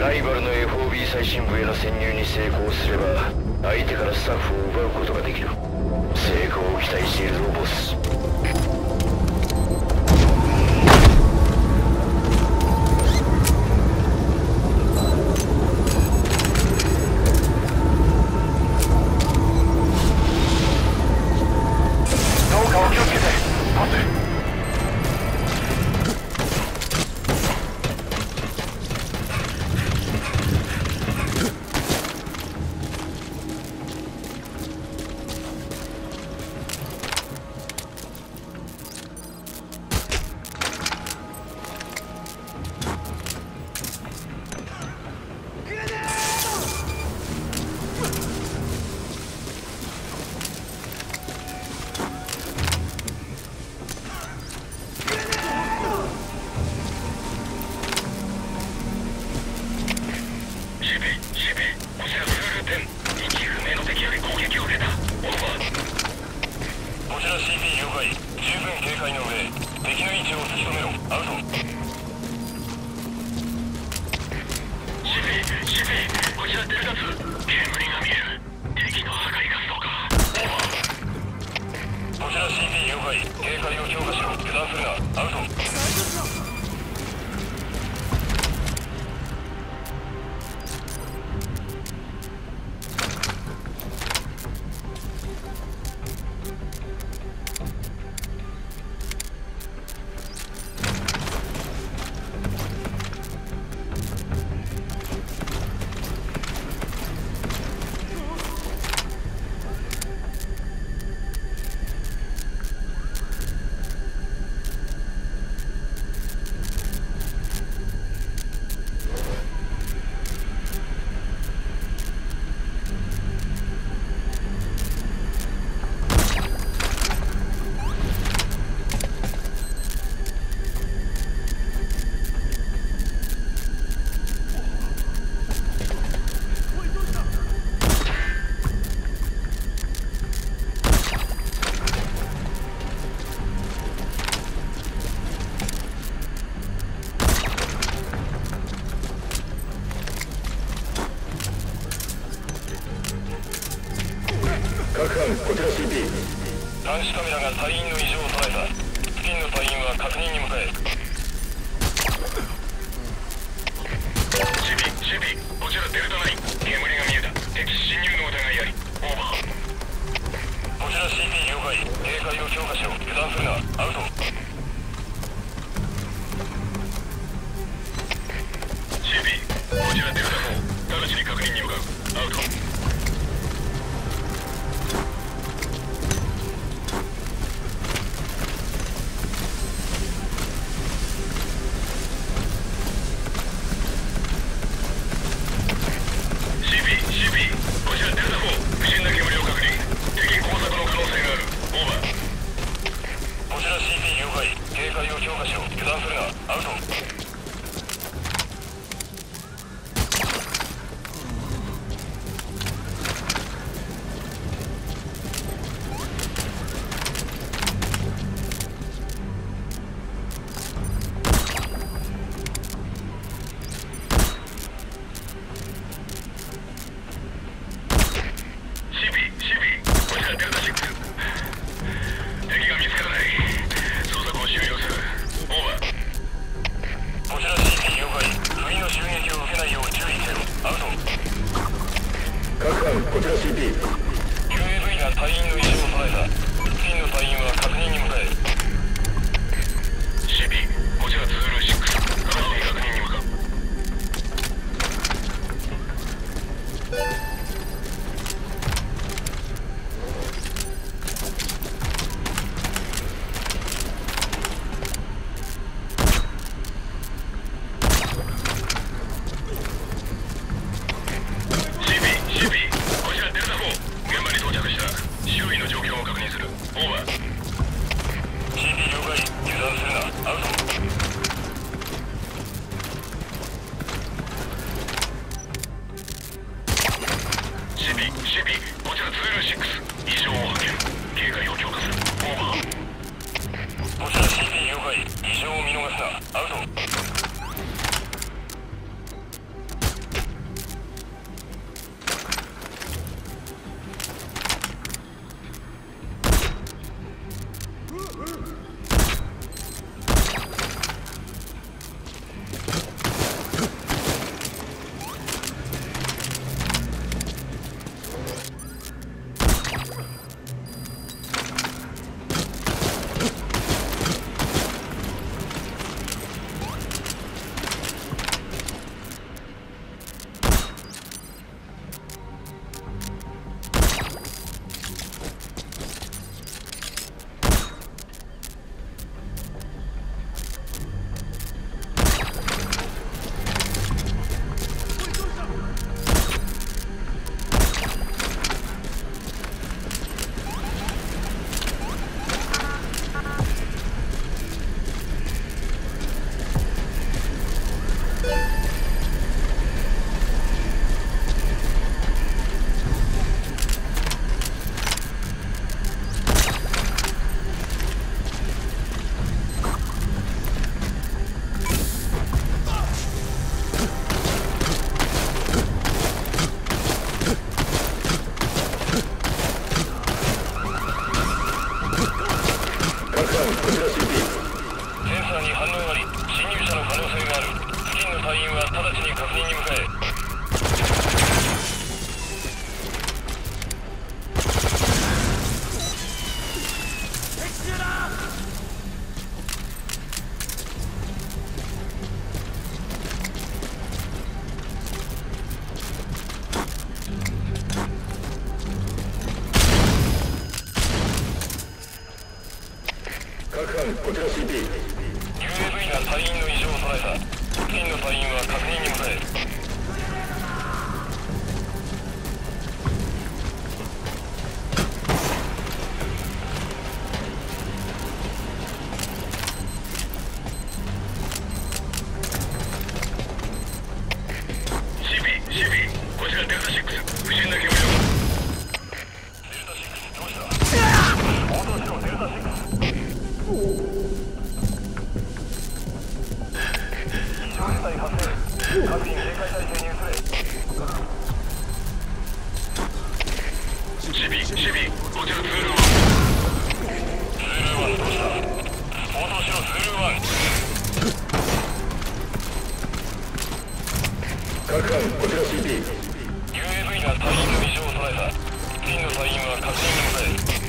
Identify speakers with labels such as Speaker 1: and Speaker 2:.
Speaker 1: ライバルの FOB 最深部への潜入に成功すれば相手からスタッフを奪うことができる。成功を期待しているぞボス。
Speaker 2: どうかお気をつけてボス。
Speaker 1: 各班こちら CP。
Speaker 2: 監視カメラが隊員の異常を捉えた。付近の隊員は確認に向かえ。CP こちらデルタ9、煙が見えた。敵侵入の疑いあり。オーバー。こちら CP 了解。警戒を強化しろ。油断するな。アウト。CP こちらデルタ4、直ちに確認に向かう。アウト。
Speaker 1: こちら CP。
Speaker 2: UAV が隊員の意思を捉えた。付近の隊員は確認に向かえ。 CP こちらツール6、直ちに確認に向かう。
Speaker 1: こちら CP。
Speaker 2: UAV が隊員の異常を捉えた。付近の隊員は確認に向かえ。こちらデルタ6、不審な煙を。デルタ6、どうした？行動しろ、デルタ6。異常事態発生。各員警戒態勢に移れ。CP、こちらツール1。ツール1、どうした？行動しろ、ツール1。
Speaker 1: 各班、こちら CP。
Speaker 2: UAV が隊員の異常を捉えた。付近の隊員は確認に向かえ。